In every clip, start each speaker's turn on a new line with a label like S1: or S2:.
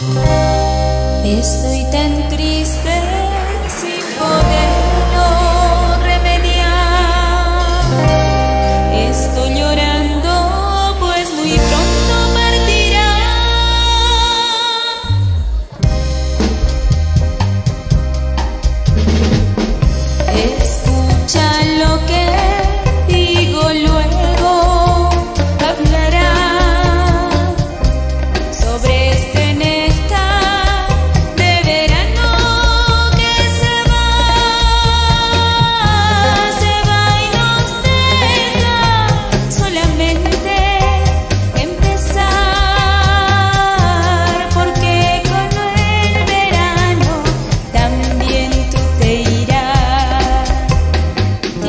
S1: Estoy tan triste sin poderlo remediar. Estoy llorando pues muy pronto partirá. Escucha lo que digo, luego hablará sobre este néctar de verano que se va y nos deja solamente empezar, porque con el verano también tú te irás, te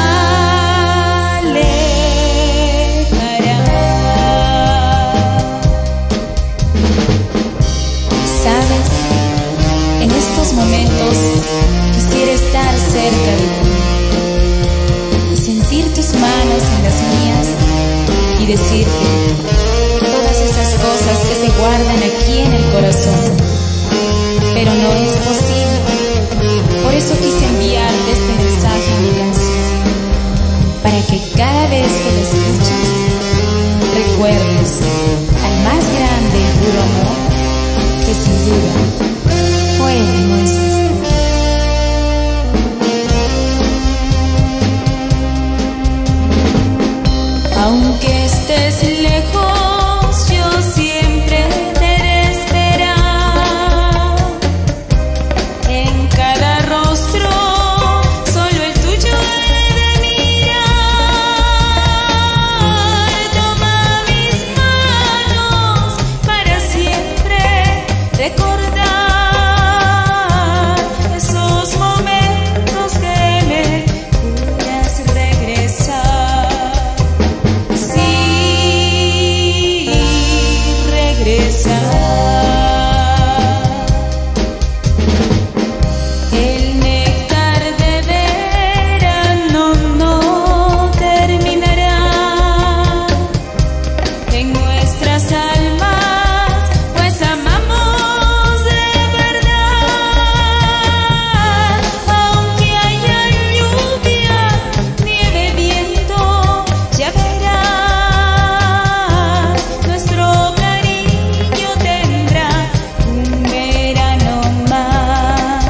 S1: alejarás. Sabes, en estos momentos quisiera estar cerca de ti y sentir tus manos en las mías y decirte todas esas cosas que se guardan aquí en el corazón, pero no es posible. Por eso quise enviarte este mensaje en mi canción, para que cada vez que la escuches recuerdes al más grande y puro amor que sin duda fue el nuestro. Aunque estés lejos, yo siempre te he de esperar. En cada rostro, solo el tuyo he de mirar. Toma mis manos para siempre recordar esos momentos que me juras regresar. Sí, regresar. El néctar de verano no terminará en nuestras almas, pues amamos de verdad. Aunque haya lluvia, nieve, viento, ya verás, nuestro cariño tendrá un verano más.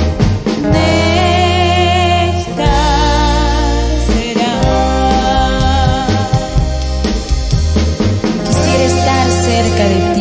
S1: Néctar será. Quisiera estar cerca de ti